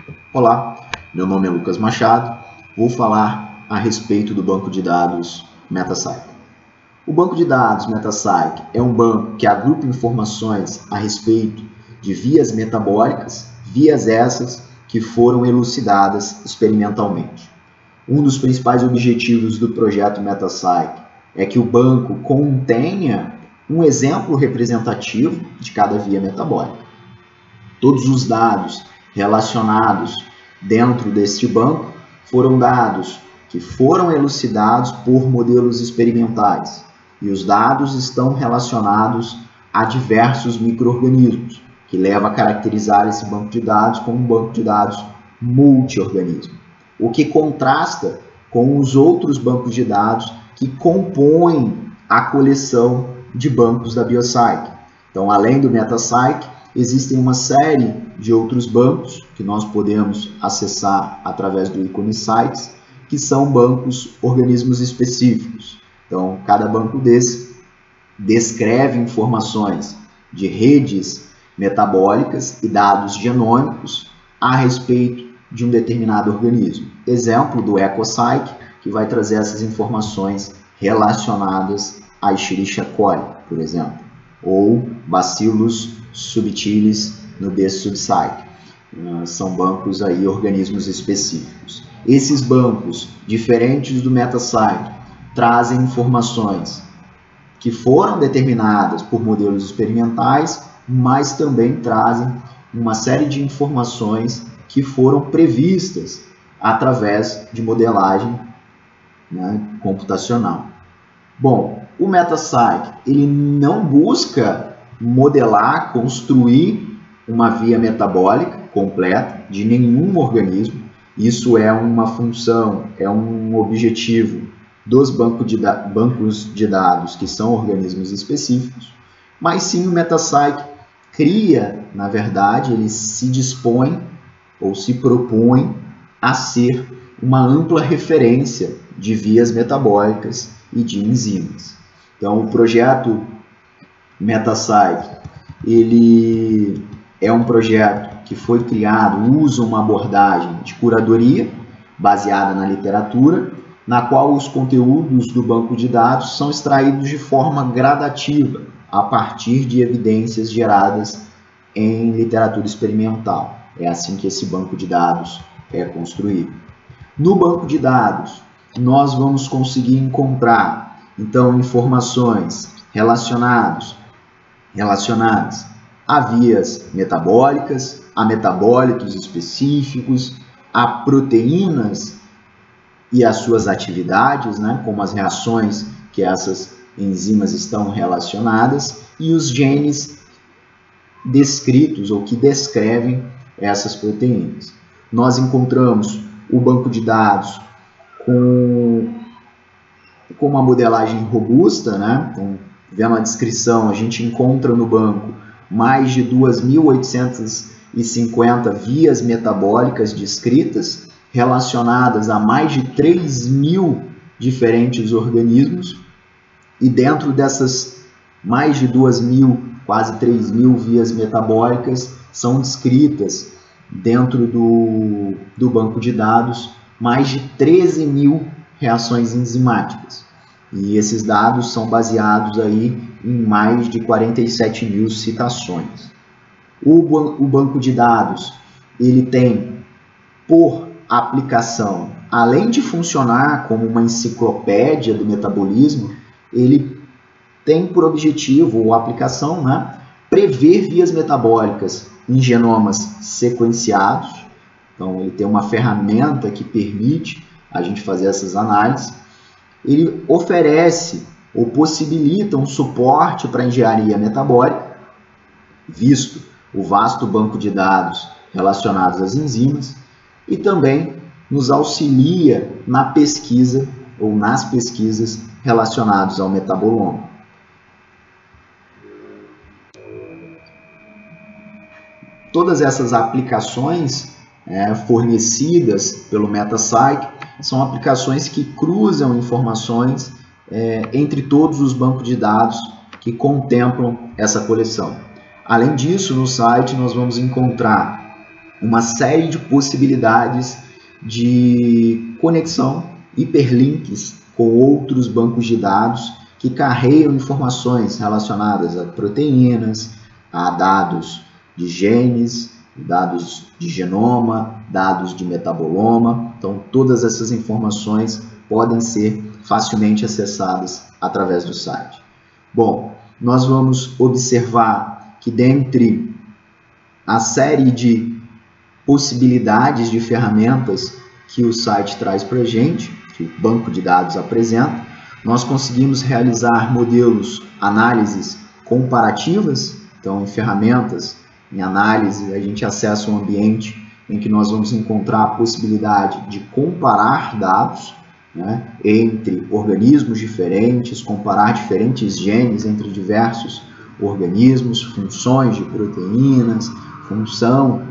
Olá, meu nome é Lucas Machado, vou falar a respeito do banco de dados MetaPsych. O banco de dados MetaPsych é um banco que agrupa informações a respeito de vias metabólicas, vias essas que foram elucidadas experimentalmente. Um dos principais objetivos do projeto MetaPsych é que o banco contenha um exemplo representativo de cada via metabólica. Todos os dados relacionados dentro deste banco foram dados que foram elucidados por modelos experimentais e os dados estão relacionados a diversos micro-organismos, que leva a caracterizar esse banco de dados como um banco de dados multi-organismo, o que contrasta com os outros bancos de dados que compõem a coleção de bancos da Biopsych. Então, além do MetaPsych, existem uma série de outros bancos que nós podemos acessar através do ícone Sites, que são bancos organismos específicos. Então, cada banco desse descreve informações de redes metabólicas e dados genômicos a respeito de um determinado organismo. Exemplo do EcoPsych, que vai trazer essas informações relacionadas a Escherichia coli, por exemplo, ou Bacillus subtilis no B-subpsych. São bancos aí, organismos específicos. Esses bancos, diferentes do MetaPsych, trazem informações que foram determinadas por modelos experimentais, mas também trazem uma série de informações que foram previstas através de modelagem, computacional. Bom, o MetaPsych ele não busca modelar, construir uma via metabólica completa de nenhum organismo. Isso é uma função, é um objetivo dos bancos de dados que são organismos específicos, mas sim o MetaPsych cria, na verdade, ele se dispõe ou se propõe a ser uma ampla referência de vias metabólicas e de enzimas. Então, o projeto MetaPsych, ele é um projeto que foi criado, usa uma abordagem de curadoria baseada na literatura, na qual os conteúdos do banco de dados são extraídos de forma gradativa, a partir de evidências geradas em literatura experimental. É assim que esse banco de dados é construído. No banco de dados, nós vamos conseguir encontrar, então, informações relacionadas a vias metabólicas, a metabólitos específicos, a proteínas e as suas atividades, como as reações que essas enzimas estão relacionadas, e os genes descritos ou que descrevem essas proteínas. Nós encontramos o banco de dados com uma modelagem robusta, Então, vendo a descrição, a gente encontra no banco mais de 2.850 vias metabólicas descritas, relacionadas a mais de 3.000 diferentes organismos, e dentro dessas mais de 2.000, quase 3.000 vias metabólicas, são descritas dentro do banco de dados mais de 13.000 reações enzimáticas. E esses dados são baseados aí em mais de 47.000 citações. O banco de dados ele tem por aplicação, além de funcionar como uma enciclopédia do metabolismo, ele tem por objetivo ou aplicação prever vias metabólicas em genomas sequenciados. Então, ele tem uma ferramenta que permite a gente fazer essas análises. Ele oferece ou possibilita um suporte para a engenharia metabólica, visto o vasto banco de dados relacionados às enzimas, e também nos auxilia na pesquisa ou nas pesquisas relacionadas ao metaboloma. Todas essas aplicações fornecidas pelo MetaPsych são aplicações que cruzam informações entre todos os bancos de dados que contemplam essa coleção. Além disso, no site nós vamos encontrar uma série de possibilidades de conexão, hiperlinks com outros bancos de dados que carregam informações relacionadas a proteínas, a dados de genes, dados de genoma, dados de metaboloma. Então, todas essas informações podem ser facilmente acessadas através do site. Bom, nós vamos observar que dentre a série de possibilidades de ferramentas que o site traz para a gente, que o banco de dados apresenta, nós conseguimos realizar modelos, análises comparativas. Então, em ferramentas, em análise, a gente acessa um ambiente em que nós vamos encontrar a possibilidade de comparar dados, né, entre organismos diferentes, comparar diferentes genes entre diversos organismos, funções de proteínas, função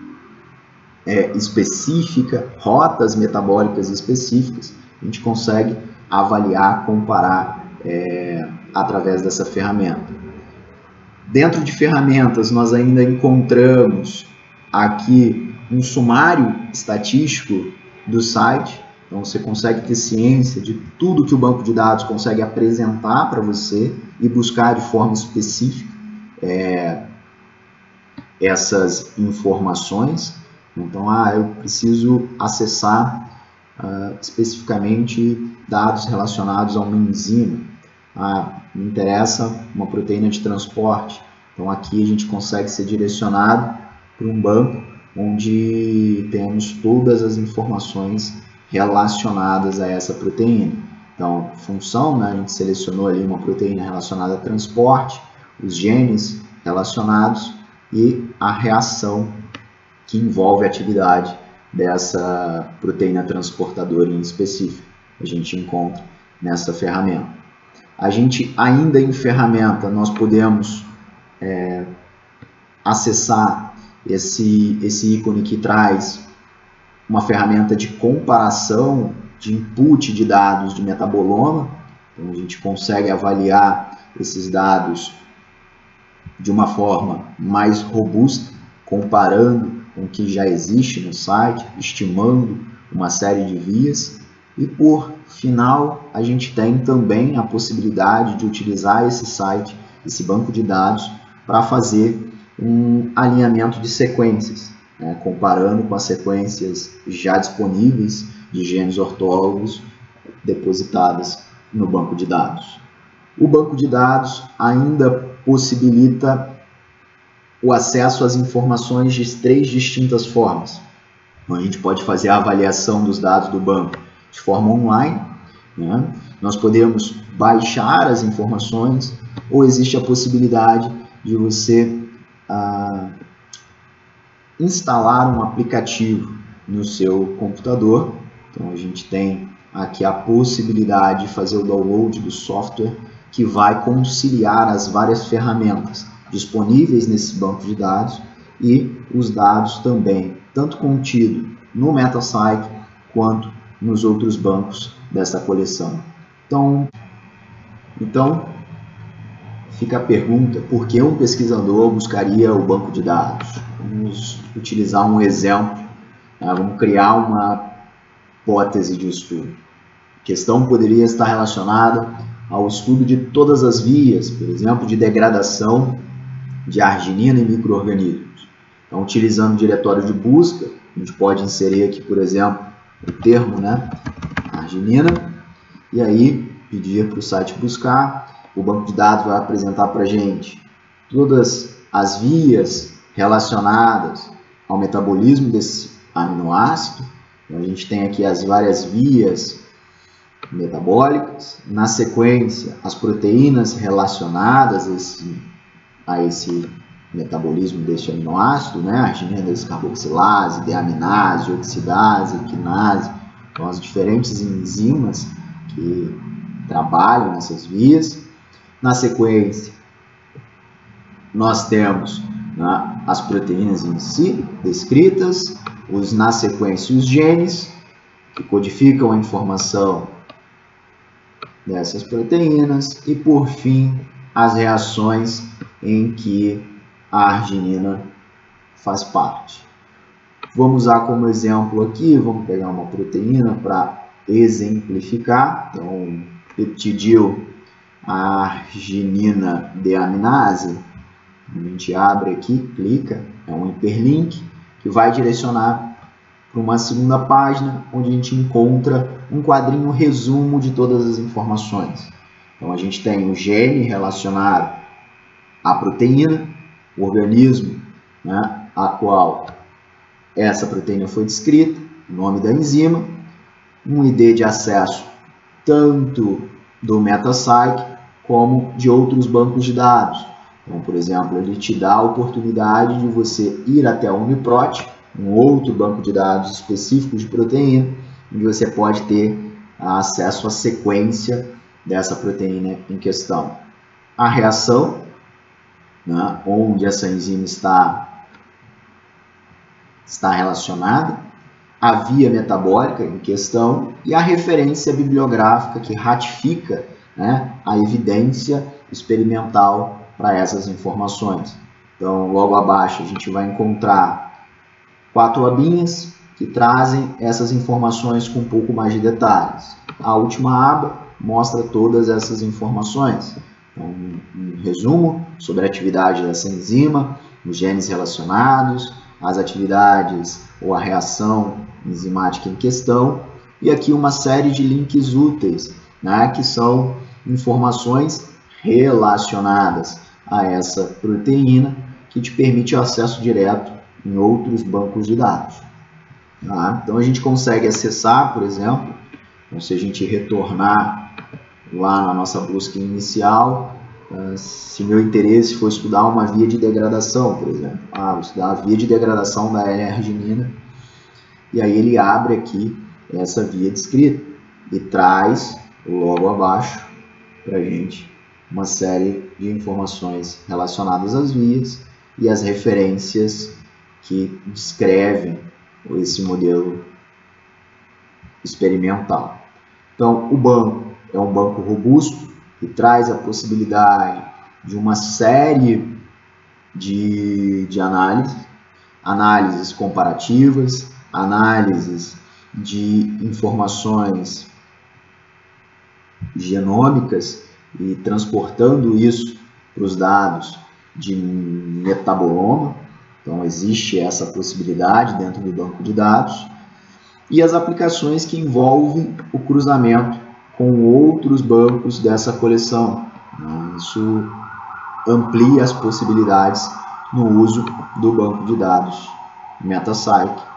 específica, rotas metabólicas específicas. A gente consegue avaliar, comparar através dessa ferramenta. Dentro de ferramentas, nós ainda encontramos aqui um sumário estatístico do site. Então, você consegue ter ciência de tudo que o banco de dados consegue apresentar para você e buscar de forma específica essas informações. Então, eu preciso acessar especificamente dados relacionados a uma enzima. Me interessa uma proteína de transporte. Então, aqui a gente consegue ser direcionado para um banco onde temos todas as informações relacionadas a essa proteína. Então, função, né, a gente selecionou ali uma proteína relacionada a transporte, os genes relacionados e a reação que envolve a atividade dessa proteína transportadora em específico. A gente encontra nessa ferramenta. A gente, ainda em ferramenta, nós podemos acessar esse ícone que traz uma ferramenta de comparação de input de dados de metaboloma. Então, a gente consegue avaliar esses dados de uma forma mais robusta, comparando com o que já existe no site, estimando uma série de vias. E por final, a gente tem também a possibilidade de utilizar esse site, esse banco de dados, para fazer um alinhamento de sequências, né, comparando com as sequências já disponíveis de genes ortólogos depositadas no banco de dados. O banco de dados ainda possibilita o acesso às informações de 3 distintas formas. Então, a gente pode fazer a avaliação dos dados do banco de forma online, né? Nós podemos baixar as informações, ou existe a possibilidade de você instalar um aplicativo no seu computador. Então, a gente tem aqui a possibilidade de fazer o download do software que vai conciliar as várias ferramentas disponíveis nesse banco de dados e os dados também, tanto contido no MetaPsych quanto nos outros bancos dessa coleção. Então fica a pergunta: por que um pesquisador buscaria o banco de dados? Vamos utilizar um exemplo, né? Vamos criar uma hipótese de estudo. A questão poderia estar relacionada ao estudo de todas as vias, por exemplo, de degradação de arginina em micro-organismos. Então, utilizando o diretório de busca, a gente pode inserir aqui, por exemplo, o termo, né, arginina, e aí pedir para o site buscar. O banco de dados vai apresentar para a gente todas as vias relacionadas ao metabolismo desse aminoácido. Então, a gente tem aqui as várias vias metabólicas, na sequência as proteínas relacionadas a esse metabolismo deste aminoácido, né? Arginina descarboxilase, deaminase, oxidase, quinase, então as diferentes enzimas que trabalham nessas vias. Na sequência, nós temos, né, as proteínas em si descritas, na sequência os genes que codificam a informação dessas proteínas e, por fim, as reações em que a arginina faz parte. Vamos usar como exemplo aqui, vamos pegar uma proteína para exemplificar. Então, peptidil arginina deaminase. A gente abre aqui, clica, é um hiperlink que vai direcionar para uma segunda página, onde a gente encontra um quadrinho resumo de todas as informações. Então, a gente tem o gene relacionado à proteína, o organismo, né, a qual essa proteína foi descrita, o nome da enzima, um ID de acesso tanto do MetaPsych como de outros bancos de dados. Então, por exemplo, ele te dá a oportunidade de você ir até o UniProt, um outro banco de dados específico de proteína, onde você pode ter acesso à sequência dessa proteína em questão. A reação, né, onde essa enzima está relacionada, a via metabólica em questão e a referência bibliográfica que ratifica, né, a evidência experimental para essas informações. Então, logo abaixo a gente vai encontrar 4 abinhas que trazem essas informações com um pouco mais de detalhes. A última aba mostra todas essas informações. Então, um resumo sobre a atividade dessa enzima, os genes relacionados, as atividades ou a reação enzimática em questão, e aqui uma série de links úteis, né, que são informações relacionadas a essa proteína, que te permite o acesso direto em outros bancos de dados. Tá? Então a gente consegue acessar, por exemplo, então, se a gente retornar lá na nossa busca inicial, se meu interesse for estudar uma via de degradação, por exemplo, vou estudar a via de degradação da L-arginina, e aí ele abre aqui essa via descrita e traz logo abaixo para a gente uma série de informações relacionadas às vias e as referências que descrevem esse modelo experimental. Então, o banco é um banco robusto que traz a possibilidade de uma série de análises comparativas, análises de informações genômicas e transportando isso para os dados de metaboloma. Então, existe essa possibilidade dentro do banco de dados. E as aplicações que envolvem o cruzamento com outros bancos dessa coleção. Isso amplia as possibilidades no uso do banco de dados MetaPsych